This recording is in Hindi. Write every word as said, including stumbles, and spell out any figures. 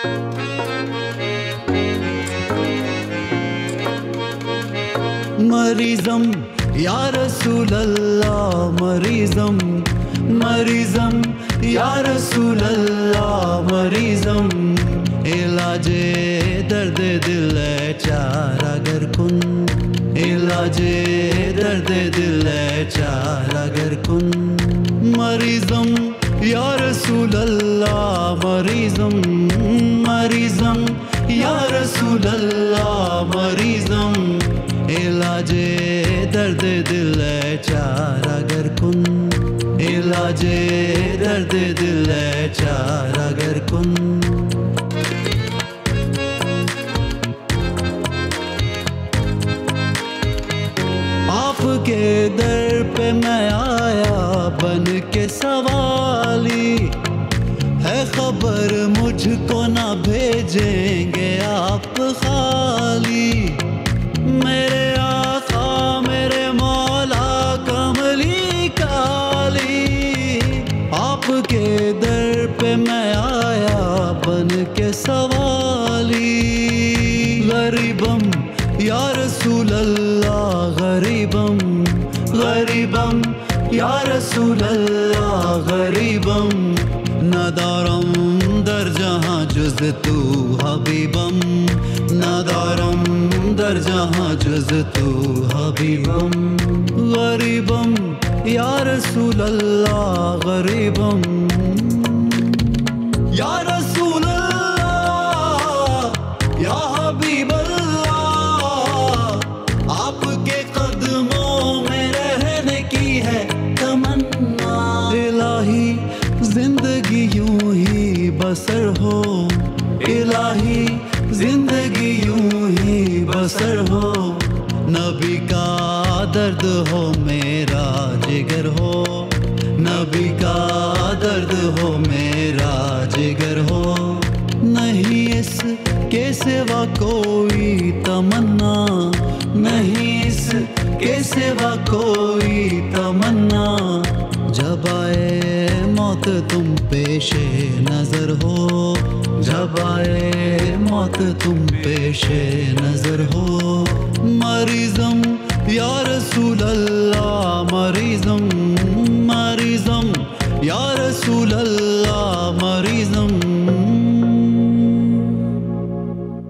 मरीज़म या रसूल अल्लाह, मरीज़म मरीज़म या रसूल अल्लाह, मरीज़म इलाजे दर्द दिल है चारागर कुन, इलाजे दर्द दिल है चारागर कुन। मरीज़म या रसूल अल्लाह, मरीज़म मरीज़म या रसूल अल्लाह, मरीज़म इलाजे दर्द दिल है चारागर कुन, इलाजे दर्द दिल है चारागर कुन। आपके दर पे मैं आया बन के सवाली, है खबर मुझको ना भेजेंगे आप खाली। मेरे आका मेरे मौला कमली काली, आपके दर पे मैं आया बन के सवाली। गरीबम या रसूल अल्लाह, गरीबम गरीबम या रसूल अल्लाह, गरीबम नदारम दर जहाँ जुज़ तू हबीबम, नदारम दर जहाँ जुज़ तू हबीबम। गरीबम या रसूल अल्लाह, गरीबम या रसूल अल्लाह, या हबीब अल्लाह, आपके कदमों में रहने की है तमन्ना। इलाही जिंदगी यूं ही बसर हो, इलाही जिंदगी यूं ही बसर हो। नबी का दर्द हो मेरा जिगर हो, नबी का दर्द हो मेरा जिगर हो। नहीं इसके सिवा कोई तमन्ना, नहीं इसके सिवा कोई तमन्ना। जब आए मौत तुम पेशे नजर हो, जब आए मौत तुम पेशे नजर हो।